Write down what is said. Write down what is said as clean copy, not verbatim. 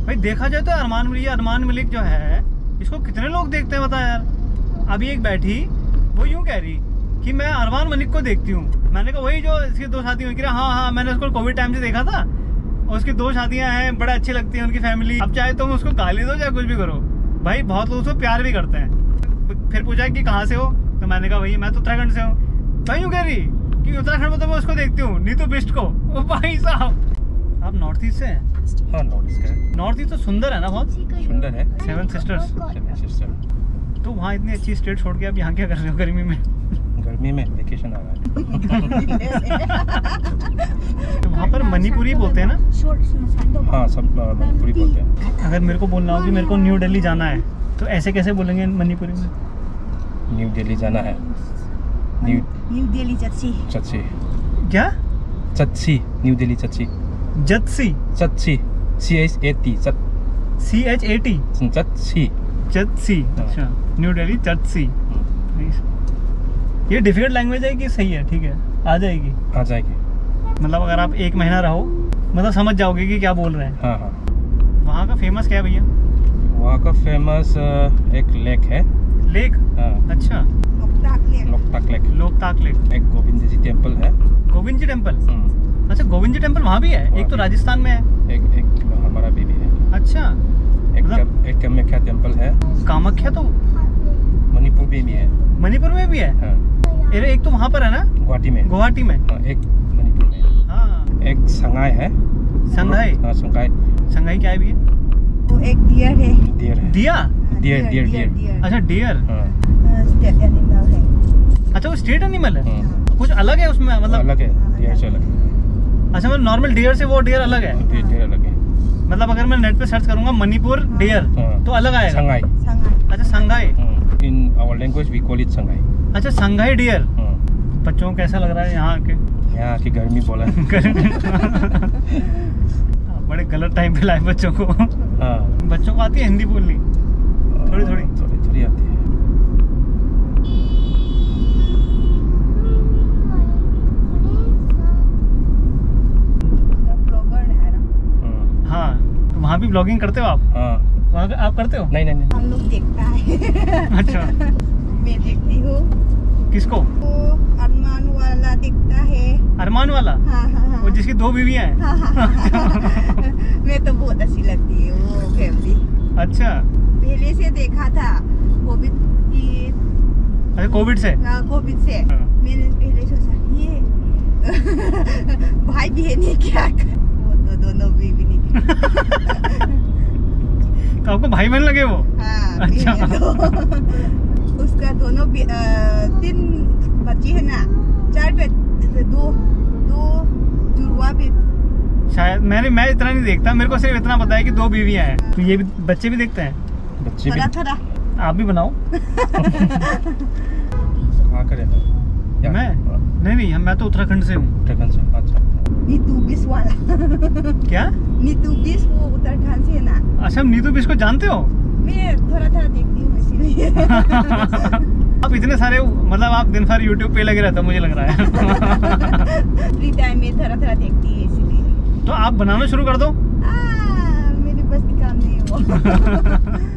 भाई देखा जाए तो अरमान मलिक जो है इसको कितने लोग देखते हैं बता यार। अभी एक बैठी वो यूं कह रही कि मैं अरमान मलिक को देखती हूँ। मैंने कहा वही जो इसकी 2 शादी हुई कि हाँ मैंने उसको कोविड टाइम से देखा था, उसकी 2 शादियां हैं, बड़ा अच्छी लगती है उनकी फैमिली। अब चाहे तुम उसको गाली दो चाहे कुछ भी करो, भाई बहुत लोग उसको प्यार भी करते हैं। फिर पूछा कि कहाँ से हो, तो मैंने कहा भाई मैं तो उत्तराखंड से हूँ। भाई यूँ कह रही कि उत्तराखंड में तो मैं उसको देखती हूँ, नीतू बिष्ट को। ओ भाई साहब आप नॉर्थ ईस्ट से हैं? हाँ नॉर्थ ईस्ट का है। नॉर्थ ईस्ट तो सुंदर है ना, बहुत सुंदर है। 7 सिस्टर्स। तो वहाँ इतनी अच्छी स्टेट छोड़ के आप यहाँ क्या कर रहे हो गर्मी में? गर्मी में वेकेशन आ रहा है। तो वहाँ पर मणिपुरी बोलते हैं ना? हाँ सब मणिपुरी बोलते हैं। अगर मेरे को बोलना हो कि मेरे को न्यू दिल्ली जाना है तो ऐसे कैसे बोलेंगे मणिपुरी में? न्यू दिल्ली जाना है, न्यू दिल्ली चच्ची। चच्ची क्या? चच्ची, न्यू दिल्ली चच्ची। जत्सी? चच्ची, CHAT CHAT चच्ची। चत्सी। अच्छा न्यू दिल्ली चत्सी। ये डिफिकल्ट लैंग्वेज है कि सही है? ठीक है आ जाएगी। आ जाएगी। मतलब अगर आप 1 महीना रहो मतलब समझ जाओगे कि क्या बोल रहे हैं। हाँ हाँ। वहाँ का फेमस क्या है भैया? वहाँ का फेमस एक लेक है। लेक? हाँ। अच्छा लोकताक लेक। लोकताक लेक। एक गोविंद जी टेम्पल है। गोविंद जी टेम्पल? अच्छा गोविंद जी टेम्पल वहाँ भी है? एक तो राजस्थान में है, एक हमारा भी है। अच्छा एक कामाख्या टेम्पल है। कामाख्या तो मणिपुर में भी है। मणिपुर में भी है? हाँ। एक तो वहाँ पर है ना गुवाहाटी में। गुवाहाटी में। हाँ, एक मणिपुर में। हाँ। एक संघाई है। संघाई? हाँ संघाई। संघाई क्या है भैया? वो एक डियर है। डियर है। दिया? डियर। अच्छा डियर। स्टेट एनिमल है। अच्छा वो स्टेट एनिमल है? कुछ अलग है उसमें मतलब? अलग है, डियर से अलग है। अच्छा मतलब नॉर्मल डियर से वो डियर अलग है? डियर अलग है। मतलब अगर मैं नेट पे सर्च करूंगा मणिपुर डियर तो अलग आएगा? संघाई। अच्छा Sangai. In our language we call it Sangai. अच्छा संघाई डियर। बच्चों को कैसा लग रहा है यहाँ आके? यहाँ की गर्मी बोला। बड़े गलत टाइम पे लाए बच्चों को। हाँ। बच्चों को आती है हिंदी बोलनी? थोड़ी थोड़ी आती है। हाँ तो वहाँ भी ब्लॉगिंग करते हो आप? हाँ। वहाँ आप करते हो? नहीं। हम लोग देखता है। अच्छा मैं देखती हूँ। किसको? वो अरमान वाला दिखता है। अरमान वाला? हाँ। वो जिसकी 2 बीवियां हैं? मैं तो बहुत अच्छी लगती है वो फैमिली। अच्छा पहले से देखा था कोविड की। अच्छा कोविड से? कोविड से मैंने पहले सोचा ये भाई बहन है क्या? वो तो दोनों बीवी निकली। तो आपको भाई बहन लगे वो? हाँ। अच्छा। उसका दोनों 3 बच्चे है ना, 4 बच्चे, 2 जुड़वा भी। शायद मैं इतना नहीं देखता, मेरे को सिर्फ इतना पता है कि 2 बीवियां हैं। तो ये भी बच्चे भी देखते हैं? बच्चे भी। थोड़ा आप भी बनाओ। हाँ करें मैं नहीं मैं तो उत्तराखंड से हूँ। उत्तराखंड से? अच्छा। नीतू बिस वाला। क्या? नीतू बिस वो उत्तराखंड से है ना। अच्छा नीतू बिस को जानते हो? मैं थोड़ा देखती हूँ इसीलिए। आप इतने सारे मतलब आप दिन भर YouTube पे लगे रहते हो मुझे लग रहा है। फ्री टाइम में थोड़ा देखती है इसीलिए। तो आप बनाना शुरू कर दो। मेरे बस की काम नहीं है वो।